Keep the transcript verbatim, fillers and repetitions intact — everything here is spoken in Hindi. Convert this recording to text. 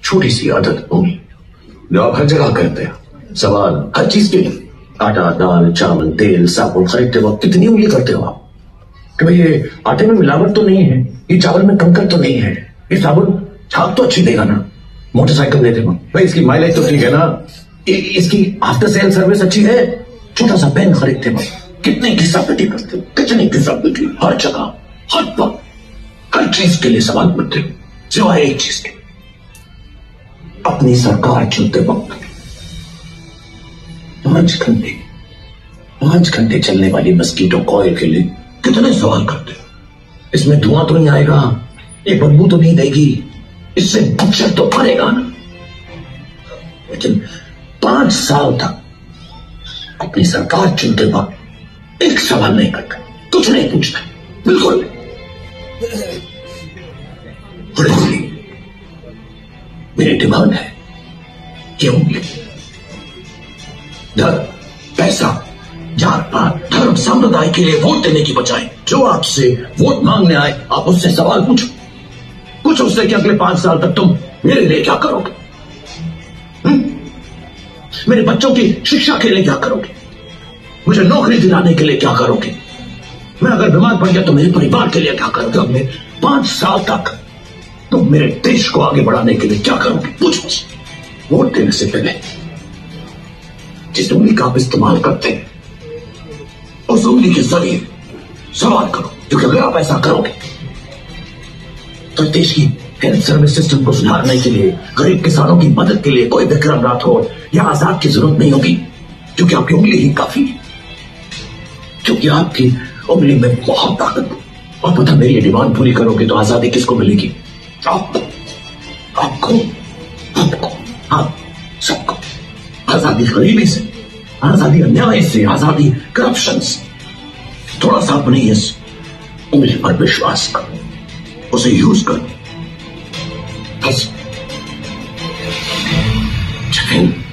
छोटी सी आदत होगी जो आप हर जगह करते हैं। सवाल हर चीज के लिए, आटा, दाल, चावल, तेल, साबुन खरीदते वक्त कितनी उंगली करते हो आप कि भाई ये आटे में मिलावट तो नहीं है, ये चावल में कंकर तो नहीं है, ये साबुन झाग तो अच्छी देगा ना, मोटरसाइकिल लेते हो भाई इसकी माइलेज तो ठीक है ना, इसकी आफ्टर सेल सर्विस अच्छी है। छोटा सा पेन खरीदते वक्त कितनी घिसापिटी करते हो, कितनी घिसापिटी, हर जगह हर वक्त हर चीज के लिए सवाल पूछते हो सिवाय एक चीज के, अपनी सरकार चुनते वक्त पांच घंटे पांच घंटे चलने वाली मस्कीटो कॉइल के लिए कितने सवाल करते हो। इसमें धुआं तो नहीं आएगा, ये बदबू तो नहीं देगी, इससे मच्छर तो पड़ेगा ना। लेकिन पांच साल तक अपनी सरकार चुनते वक्त एक सवाल नहीं करता, कुछ नहीं पूछता, बिल्कुल नहीं। और इसलिए मेरी डिमांड है कि उंगली, धर्म, पैसा, जात पात, धर्म, संप्रदाय के लिए वोट देने की बजाय जो आपसे वोट मांगने आए आप उससे सवाल पूछो। पूछो उससे कि अगले पांच साल तक तुम मेरे लिए क्या करोगे, हुँ? मेरे बच्चों की शिक्षा के लिए क्या करोगे, मुझे नौकरी दिलाने के लिए क्या करोगे, मैं अगर बीमार पड़ गया तो मेरे परिवार के लिए क्या करोगे, अगले पांच साल तक तुम मेरे देश को आगे बढ़ाने के लिए क्या करोगे। पूछो वोट देने से पहले जिस उंगली का आप इस्तेमाल करते हैं उस उंगली के जरिए सवाल करो, क्योंकि अगर आप ऐसा करोगे तो देश की हेल्थ सर्विस सिस्टम को सुधारने के लिए, गरीब किसानों की मदद के लिए कोई विक्रम राठौर या आजाद की जरूरत नहीं होगी, क्योंकि आपकी उंगली ही काफी है, क्योंकि आपकी उंगली में बहुत ताकत है। और पता मेरी डिमांड पूरी करोगे तो आजादी किसको मिलेगी, आपको, आपको, आपको, आप सबको। आजादी गरीबी से, आजादी अन्याय से, आजादी करप्शन से। थोड़ा सा अपनी इस उंगली पर विश्वास करो, उसे यूज करो, बस। जय हिंद।